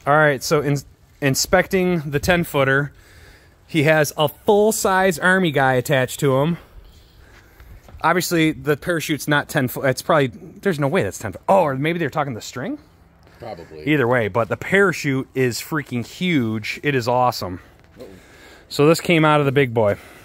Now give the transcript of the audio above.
All right, so inspecting the 10-footer, he has a full-size Army guy attached to him. Obviously, the parachute's not 10 foot. It's probably, there's no way that's 10 foot. Oh, or maybe they're talking the string? Probably. Either way, but the parachute is freaking huge. It is awesome. So this came out of the big boy.